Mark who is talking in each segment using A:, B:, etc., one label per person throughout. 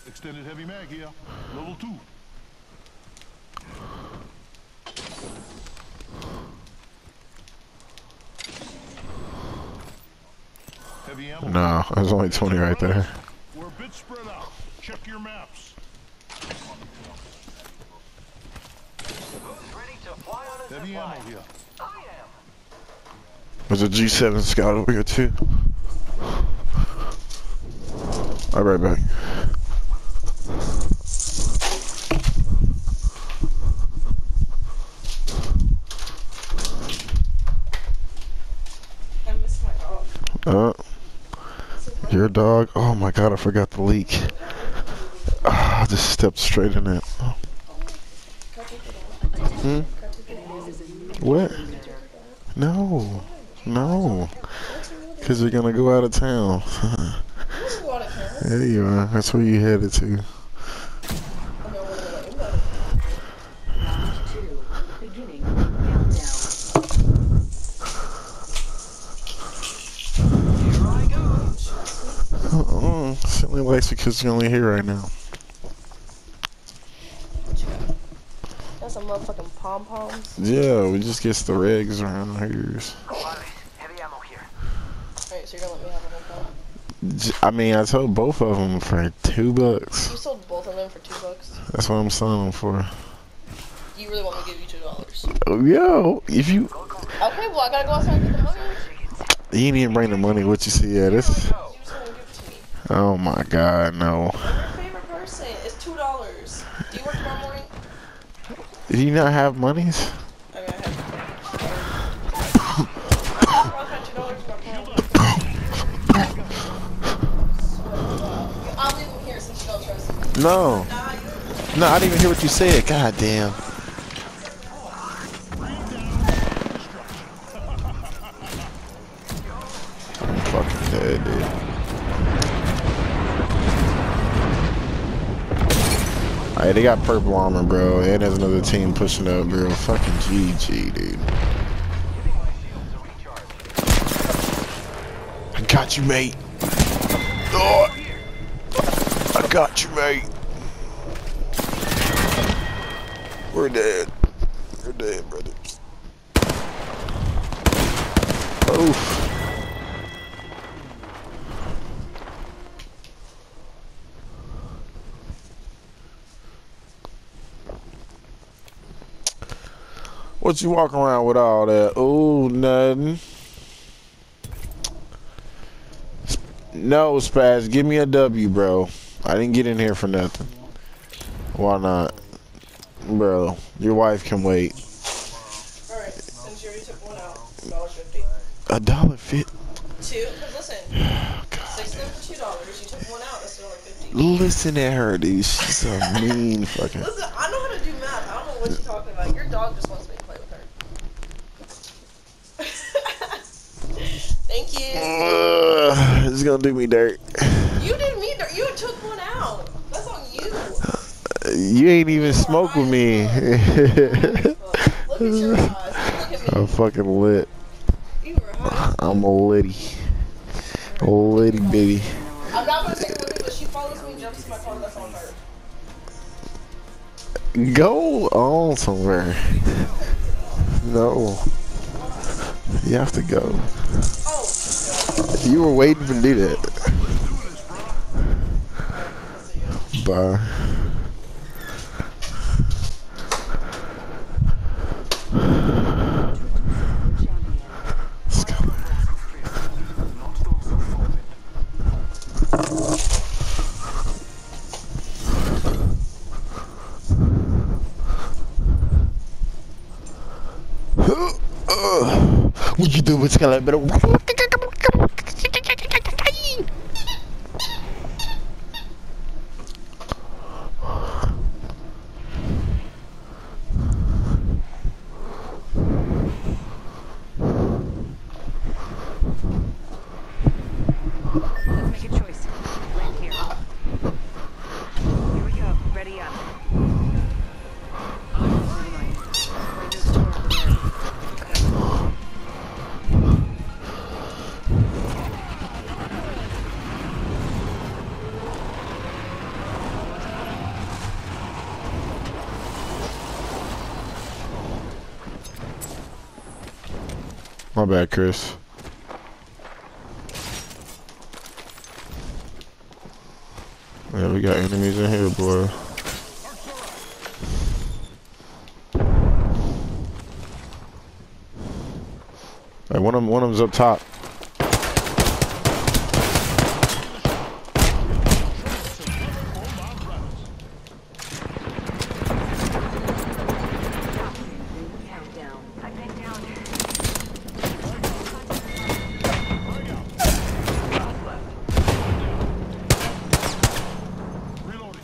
A: Extended heavy mag here. Level 2. Heavy ammo.
B: No, there's only 20 right there.
A: We're a bit spread out. Check your maps.
C: Who's ready to fly on a
A: Heavy ammo
C: zipline?
A: here.
C: I am.
B: There's a G7 Scout over here too. I'll be right back.
D: I miss my dog.
B: Your dog? Oh my god, I forgot the leak. I just stepped straight in it. Hmm? What? No. No. Because you're going to go out of town. There you are. That's where you headed to.
E: Beginning countdown.
B: She only likes because you're only here right now.
D: That's some motherfucking pom-poms.
B: Yeah, we just get the regs around here.
C: Heavy ammo here.
D: Alright, so you're gonna let me have a whole pom?
B: I mean, I sold both of them for $2.
D: You sold both of them for $2?
B: That's what I'm selling them for.
D: You really want me to give you $2?
B: Oh, yo, if you...
D: Okay, well I gotta go outside and get the money.
B: You didn't even bring the money. What you see? Yeah, this...
D: You just wanna give it to me.
B: Oh my god, no.
D: I'm your favorite person. It's $2. Do you work tomorrow morning?
B: Do you not have monies?
D: I mean, I have. I'll leave them here since you don't trust me.
B: No. No, I didn't even hear what you said. God damn. I'm fucking dead, dude. Alright, they got purple armor, bro. And there's another team pushing up, bro. Fucking GG, dude. I got you, mate. Oh, I got you, mate. We're dead. We're dead, brother. Oof. What you walking around with all that? Oh, nothing. No, Spaz, give me a W, bro. I didn't get in here for nothing. Why not? Bro, your wife can wait.
D: Alright, since you already took one out, $1.50.
B: $1.50?
D: Two? Because listen,
B: God.
D: 6 of them for $2. You took one out, that's $1.50.
B: Listen at her, dude. She's so mean fucking.
D: Listen, I know how to do math. I don't know what you're talking about. Your dog just wants me to play with her. Thank you.
B: This is gonna do me dirt.
D: You did me dirt. You took one out. That's on you.
B: You ain't even smoke with me.
D: Look at your eyes. Look at me.
B: I'm fucking lit.
D: You were high.
B: I'm a litty. A litty baby.
D: I'm not gonna take her with me, but she follows me and jumps in my car. That's on her.
B: Go on somewhere. No. You have to go.
D: Oh.
B: You were waiting to do that. Bye. What you do with skeleton?
E: Let's make a choice. Land here. Here we go. Ready up.
B: My bad, Chris. Yeah, we got enemies in here, boy. Hey, one of them's up top.
E: Countdown. I've been down.
A: Reloading.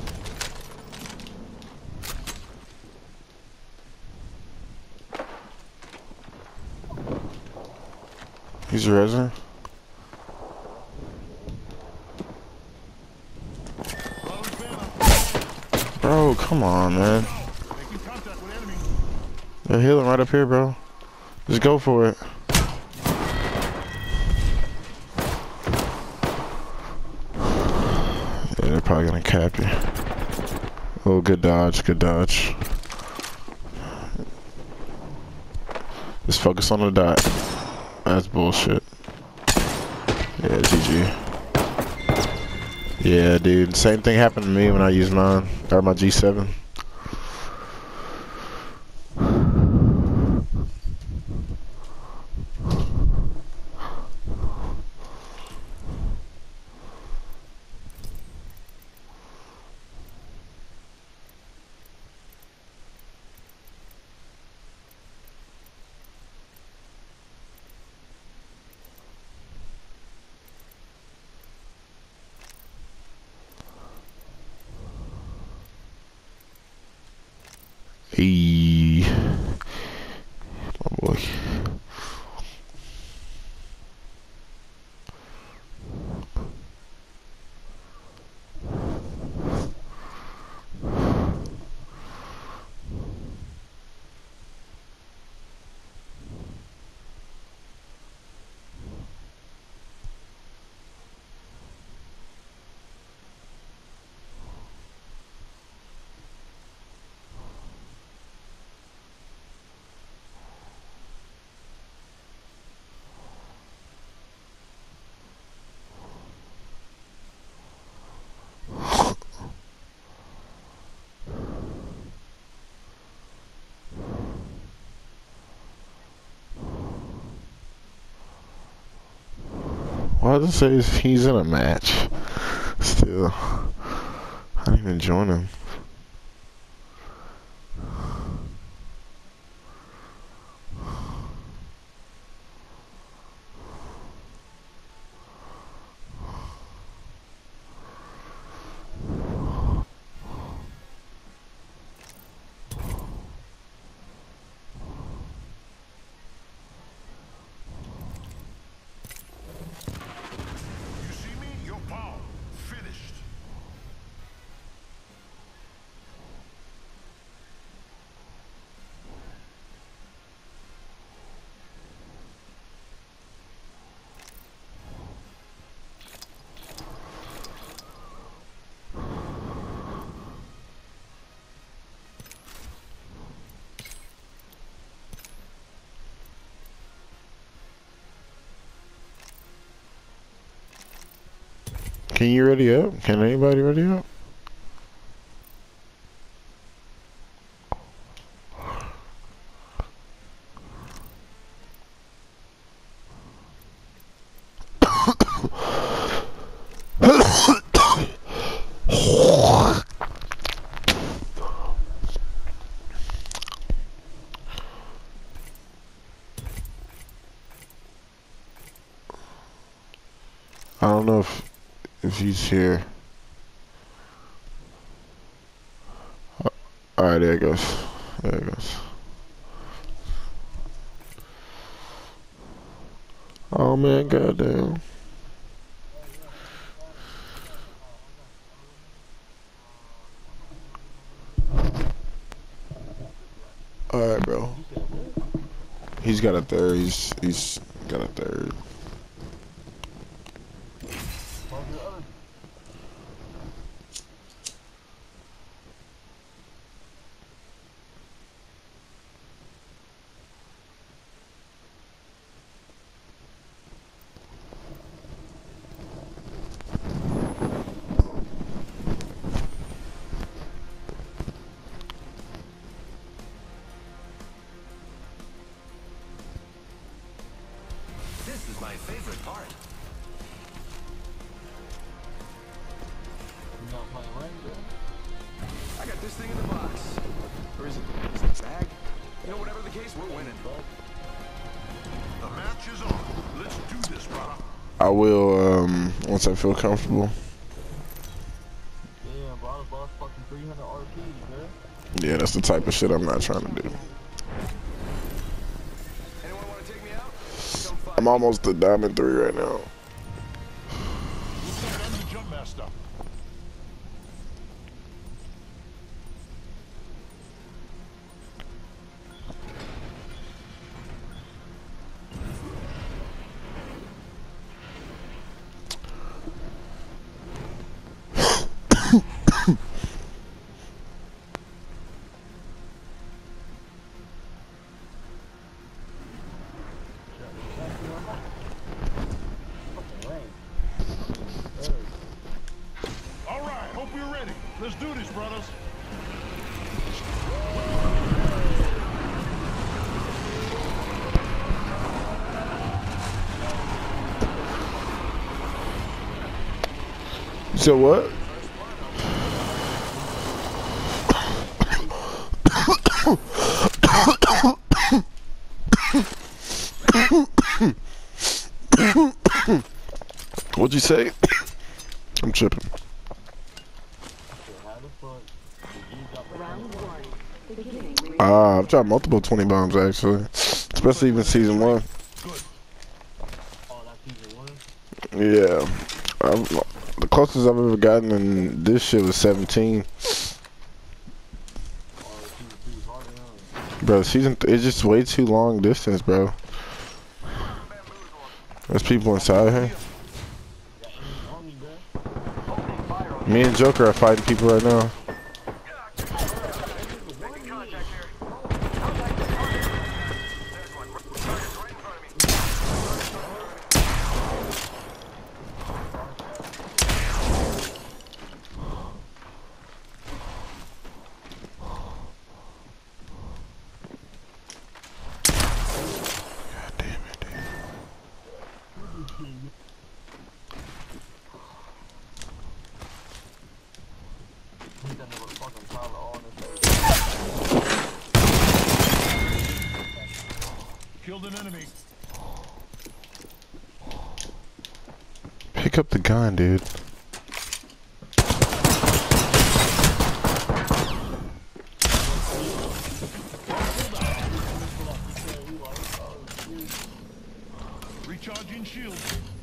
B: He's resin. Bro, come on, man.
A: Making contact with enemy.
B: They're healing right up here, bro. Just go for it. Yeah, they're probably gonna cap you. Oh, good dodge, good dodge. Just focus on the dot. That's bullshit. Yeah, GG. Yeah, dude. Same thing happened to me when I used mine. Or my G7. Hey, my boy. Why does it say he's in a match? Still. I didn't even join him.
A: You see me? Your power. Finished.
B: Can you ready up? Can anybody ready up? I don't know if he's here. Alright, there it goes. There it goes. Oh man, goddamn. Alright, bro. He's got a third. He's got a third. I will once I feel comfortable.
F: Yeah, bro, I lost fucking 300 RPs, man.
B: Yeah, that's the type of shit I'm not trying to do.
C: Anyone want to take me out? Come find
B: I'm almost to Diamond 3 right now.
A: I'm the jump master. All right, hope you're ready. Let's do this, brothers.
B: You said what? What'd you say? I'm tripping.
E: Round one. Beginning.
B: I've tried multiple 20 bombs actually, especially even season 1.
F: Oh, that's season 1?
B: Yeah, the closest I've ever gotten in this shit was 17.
F: Oh, season 2 is harder, huh?
B: Bro, season it's just way too long distance, bro. There's people inside here.
F: Got enemies on me, bro.
C: opening fire on
B: Me and Joker are fighting people right now.
C: making contact here. Contact this target. There's one. Target's right in front of me.
B: God damn it, dude.
F: Hit that motherfucking collar all in his face.
A: Killed an enemy.
B: Pick up the gun, dude.
A: Recharging shield.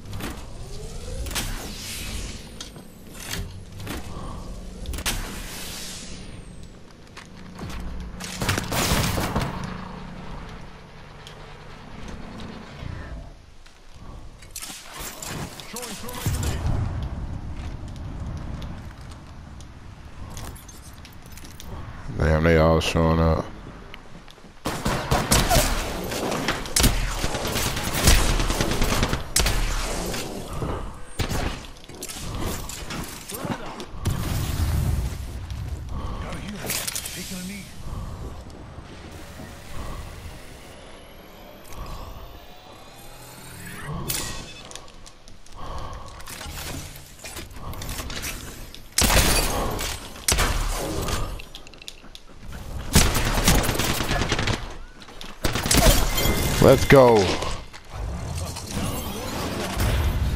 A: Throwing thermite grenade.
B: Damn, they all showing up.
A: Gotta heal. Taking a knee.
B: Let's go.
F: He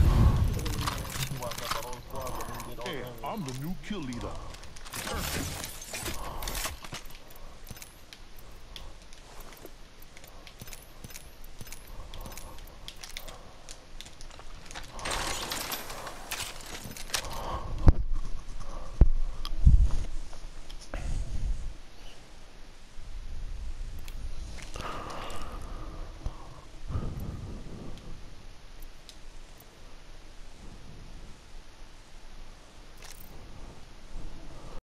F: wiped out the whole squad, but didn't get all
A: Hey,
F: of them.
A: I'm the new kill leader. Perfect.